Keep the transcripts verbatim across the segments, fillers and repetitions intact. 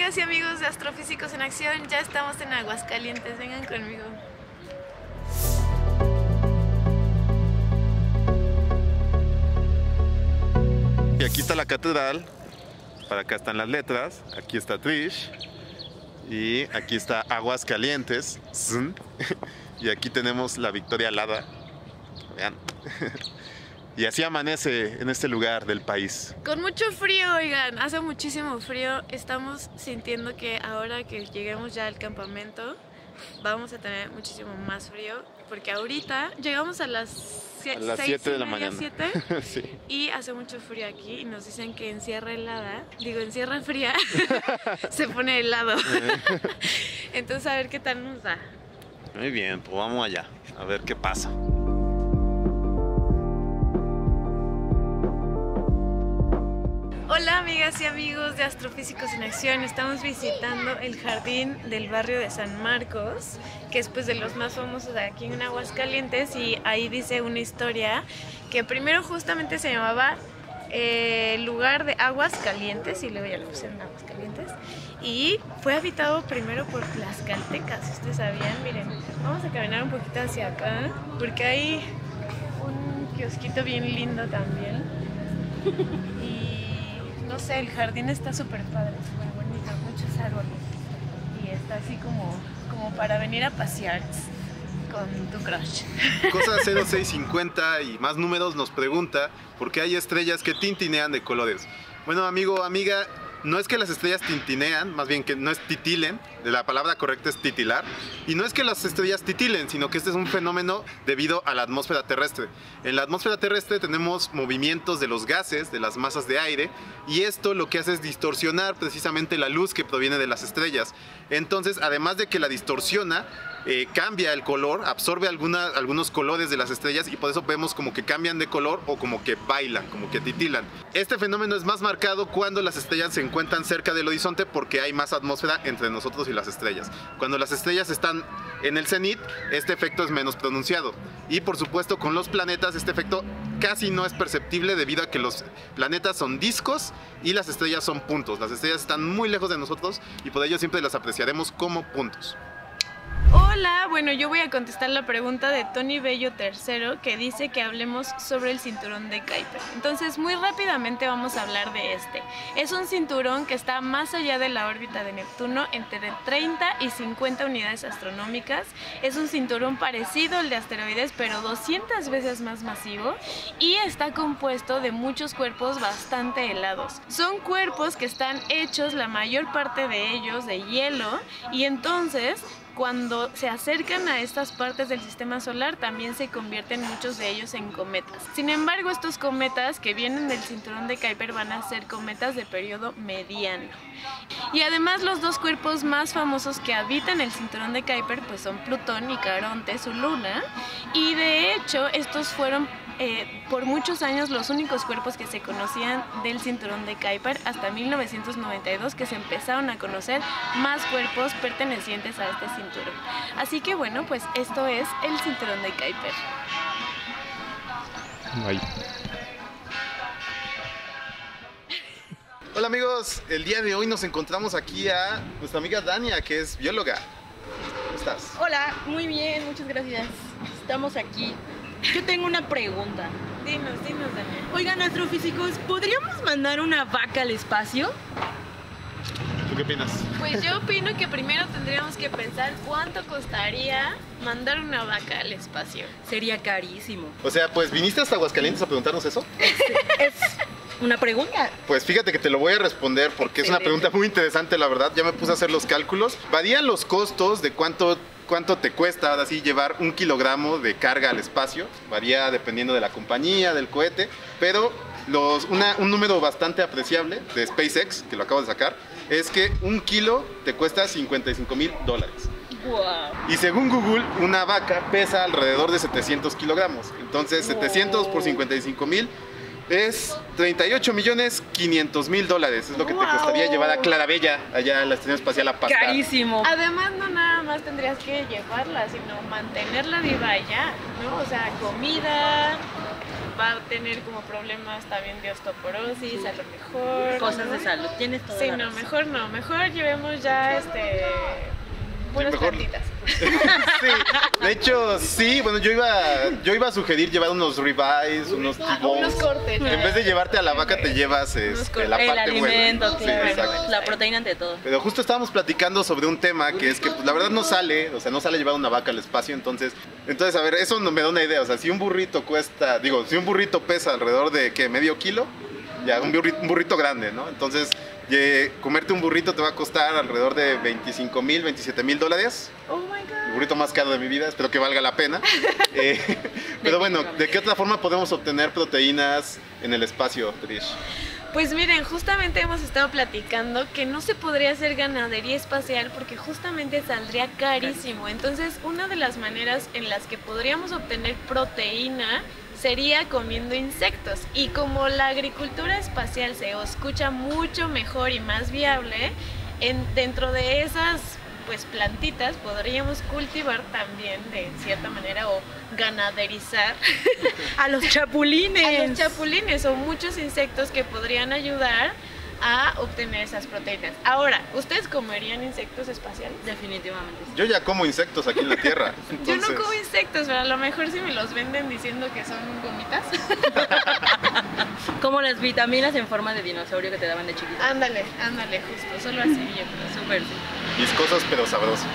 amigas y amigos de Astrofísicos en Acción, ya estamos en Aguascalientes, vengan conmigo. Y aquí está la catedral, para acá están las letras, aquí está Trish y aquí está Aguascalientes y aquí tenemos la Victoria alada, vean. Y así amanece en este lugar del país. Con mucho frío, oigan, hace muchísimo frío. Estamos sintiendo que ahora que lleguemos ya al campamento vamos a tener muchísimo más frío, porque ahorita llegamos a las siete de la mañana siete, sí. Y hace mucho frío aquí y nos dicen que en Sierra Helada, digo en Sierra Fría, se pone helado. Entonces a ver qué tal nos da. Muy bien, pues vamos allá, a ver qué pasa. Hola amigas y amigos de Astrofísicos en Acción, estamos visitando el jardín del barrio de San Marcos, que es pues de los más famosos de aquí en Aguascalientes, y ahí dice una historia que primero justamente se llamaba eh, lugar de aguas calientes y luego ya le pusieron aguas calientes, y fue habitado primero por las caltecas, ustedes sabían. Miren, vamos a caminar un poquito hacia acá porque hay un kiosquito bien lindo también. Y no sé, el jardín está súper padre, súper bonito, muchos árboles y está así como, como para venir a pasear con tu crush. Cosa cero seis cincuenta y más números nos pregunta por qué hay estrellas que tintinean de colores. Bueno, amigo, amiga, no es que las estrellas tintinean, más bien que no es titilen, la palabra correcta es titilar, y no es que las estrellas titilen, sino que este es un fenómeno debido a la atmósfera terrestre. En la atmósfera terrestre tenemos movimientos de los gases, de las masas de aire, y esto lo que hace es distorsionar precisamente la luz que proviene de las estrellas. Entonces, además de que la distorsiona, eh, cambia el color, absorbe alguna, algunos colores de las estrellas, y por eso vemos como que cambian de color o como que bailan, como que titilan. Este fenómeno es más marcado cuando las estrellas se encuentran cerca del horizonte, porque hay más atmósfera entre nosotros y las estrellas. Cuando las estrellas están en el cenit, este efecto es menos pronunciado. Y por supuesto con los planetas este efecto casi no es perceptible, debido a que los planetas son discos y las estrellas son puntos. Las estrellas están muy lejos de nosotros y por ello siempre las apreciaremos como puntos. Hola, bueno, yo voy a contestar la pregunta de Tony Bello tercero, que dice que hablemos sobre el cinturón de Kuiper. Entonces, muy rápidamente vamos a hablar de este. Es un cinturón que está más allá de la órbita de Neptuno, entre treinta y cincuenta unidades astronómicas. Es un cinturón parecido al de asteroides, pero doscientas veces más masivo, y está compuesto de muchos cuerpos bastante helados. Son cuerpos que están hechos, la mayor parte de ellos, de hielo, y entonces cuando se acercan a estas partes del sistema solar también se convierten muchos de ellos en cometas. Sin embargo, estos cometas que vienen del cinturón de Kuiper van a ser cometas de periodo mediano. Y además los dos cuerpos más famosos que habitan el cinturón de Kuiper pues son Plutón y Caronte, su luna, y de hecho estos fueron Eh, por muchos años los únicos cuerpos que se conocían del cinturón de Kuiper, hasta mil novecientos noventa y dos que se empezaron a conocer más cuerpos pertenecientes a este cinturón. Así que bueno, pues esto es el cinturón de Kuiper. Ahí. Hola amigos, el día de hoy nos encontramos aquí a nuestra amiga Dania, que es bióloga. ¿Cómo estás? Hola, muy bien, muchas gracias. Estamos aquí. Yo tengo una pregunta. Dinos, dinos, Daniel. Oigan, astrofísicos, ¿podríamos mandar una vaca al espacio? ¿Tú qué opinas? Pues yo opino que primero tendríamos que pensar cuánto costaría mandar una vaca al espacio. Sería carísimo. O sea, pues viniste hasta Aguascalientes a preguntarnos eso. Es una pregunta. Pues fíjate que te lo voy a responder porque es una pregunta muy interesante, la verdad. Ya me puse a hacer los cálculos. Varían los costos de cuánto, cuánto te cuesta ahora sí llevar un kilogramo de carga al espacio. Varía dependiendo de la compañía, del cohete, pero los, una, un número bastante apreciable de SpaceX, que lo acabo de sacar, es que un kilo te cuesta cincuenta y cinco mil dólares. Wow. Y según Google, una vaca pesa alrededor de setecientos kilogramos. Entonces, setecientos por cincuenta y cinco mil es treinta y ocho millones quinientos mil dólares. Es lo que te costaría llevar a Clarabella, allá en la Estación Espacial, a pastar. Carísimo. Además, no nada más tendrías que llevarla, sino mantenerla viva allá, ¿no? O sea, comida, va a tener como problemas también de osteoporosis, a lo mejor. Cosas ¿no? de salud, tienes todo. Sí, no, mejor no, mejor llevemos ya este buenas mejor- plantitas. Sí, de hecho, sí, bueno, yo iba, yo iba a sugerir llevar unos ribeyes, unos Ah, t-bones. unos cortes. En vez de llevarte a la vaca, te llevas este, la El parte buena. alimento, Sí, claro, exacto. la proteína ante todo. Pero justo estábamos platicando sobre un tema que es que pues, la verdad no sale, o sea, no sale llevar una vaca al espacio, entonces, entonces a ver, eso no me da una idea, o sea, si un burrito cuesta, digo, si un burrito pesa alrededor de, ¿qué? Medio kilo, ya, un burrito, un burrito grande, ¿no? Entonces, eh, comerte un burrito te va a costar alrededor de veinticinco mil, veintisiete mil dólares. Oh my god. El burrito más caro de mi vida, espero que valga la pena. Eh, pero bueno, ¿de qué otra forma podemos obtener proteínas en el espacio, Trish? Pues miren, justamente hemos estado platicando que no se podría hacer ganadería espacial porque justamente saldría carísimo. Entonces, una de las maneras en las que podríamos obtener proteína sería comiendo insectos. Y como la agricultura espacial se escucha mucho mejor y más viable, en, dentro de esas pues plantitas podríamos cultivar también de cierta manera o ganaderizar A los chapulines. a los chapulines o muchos insectos que podrían ayudar a obtener esas proteínas. Ahora, ¿ustedes comerían insectos espaciales? Definitivamente. sí. Yo ya como insectos aquí en la Tierra. Yo Entonces, no como insectos, pero a lo mejor si me los venden diciendo que son gomitas. Como las vitaminas en forma de dinosaurio que te daban de chiquito. Ándale, ándale, justo, solo así yo creo. Súper. sí. viscosos pero sabrosos.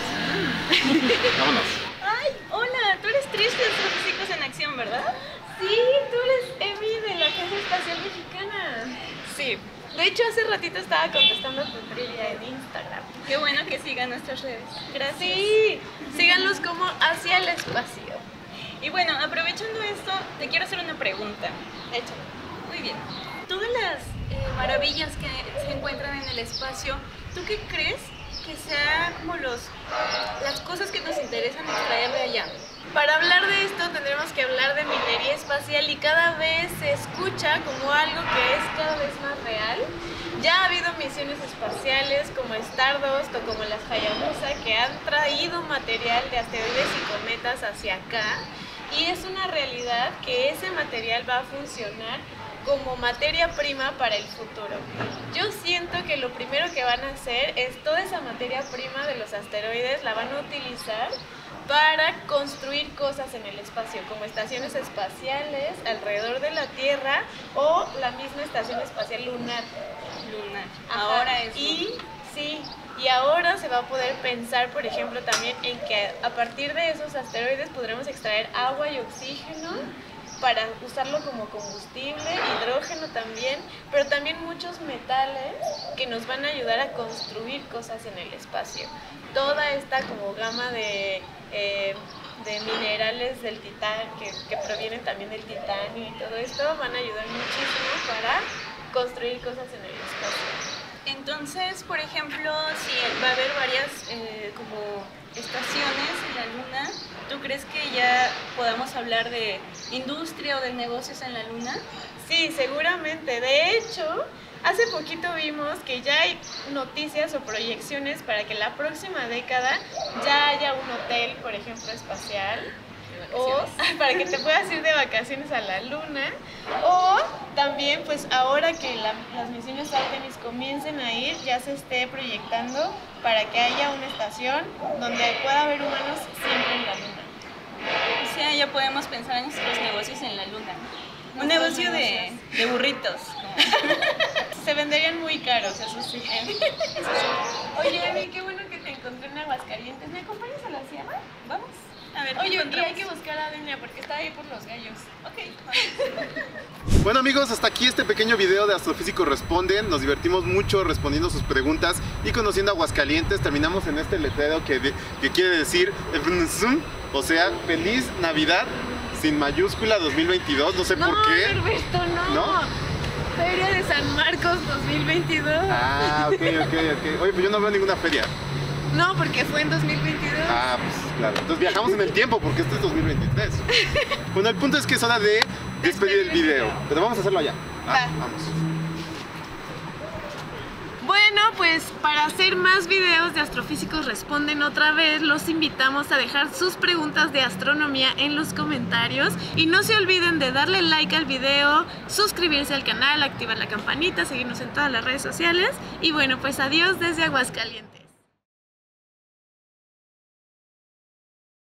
Vámonos. Ay, hola, tú eres Trish de Astrofísicos en Acción, ¿verdad? Sí, tú eres Emi de la Agencia Espacial Mexicana. Sí, de hecho hace ratito estaba contestando tu trivia en Instagram. Qué bueno que sigan nuestras redes. Gracias. Sí, síganlos como Hacia el Espacio. Y bueno, aprovechando esto, te quiero hacer una pregunta. Échale. Muy bien. Todas las eh, maravillas que se encuentran en el espacio, ¿tú qué crees que sean como los, las cosas que nos interesan extraer de allá? Para hablar de esto tendremos que hablar de minería espacial y cada vez se escucha como algo que es cada vez más real. Ya ha habido misiones espaciales como Stardust o como las Hayabusa que han traído material de asteroides y cometas hacia acá y es una realidad que ese material va a funcionar como materia prima para el futuro. Yo siento que lo primero que van a hacer es toda esa materia prima de los asteroides la van a utilizar para construir cosas en el espacio, como estaciones espaciales alrededor de la Tierra o la misma estación espacial lunar. Lunar. Ajá. Ahora es y sí, y ahora se va a poder pensar, por ejemplo, también en que a partir de esos asteroides podremos extraer agua y oxígeno para usarlo como combustible, hidrógeno también, pero también muchos metales que nos van a ayudar a construir cosas en el espacio. Toda esta como gama de, eh, de minerales del titán, que, que provienen también del titanio y todo esto, van a ayudar muchísimo para construir cosas en el espacio. Entonces, por ejemplo, si va a haber varias eh, como estaciones en la Luna, ¿tú crees que ya podamos hablar de industria o de negocios en la Luna? Sí, seguramente. De hecho, hace poquito vimos que ya hay noticias o proyecciones para que la próxima década ya haya un hotel, por ejemplo, espacial. O para que te puedas ir de vacaciones a la Luna. O también, pues ahora que la- las misiones Artemis comiencen a ir, ya se esté proyectando para que haya una estación donde pueda haber humanos siempre en la Luna. O sea, ya podemos pensar en nuestros negocios en la Luna. Un Nuestros negocio de, negocios. de burritos. como- Se venderían muy caros, eso sí. Oye, Emi, qué bueno que te encontré en Aguascalientes. ¿Me acompañas a la sierra? Vamos. A ver, ¿qué Oye, y encontramos? hay que buscar a Denia porque está ahí por los gallos. Ok. Bueno amigos, hasta aquí este pequeño video de Astrofísicos Responden. Nos divertimos mucho respondiendo sus preguntas y conociendo Aguascalientes. Terminamos en este letrero que, de- que quiere decir, o sea, Feliz Navidad sin mayúscula dos mil veintidós. No sé No, por qué. Herberto, no. ¿No? Feria de San Marcos dos mil veintidós. Ah, ok, ok, ok. Oye, pues yo no veo ninguna feria. No, porque fue en dos mil veintidós. Ah, pues claro. Entonces viajamos en el tiempo porque este es dos mil veintitrés. Bueno, el punto es que es hora de despedir el video. Pero vamos a hacerlo allá. Ah, Va. vamos. Bueno, pues para hacer más videos de Astrofísicos Responden otra vez, los invitamos a dejar sus preguntas de astronomía en los comentarios y no se olviden de darle like al video, suscribirse al canal, activar la campanita, seguirnos en todas las redes sociales y bueno, pues adiós desde Aguascalientes.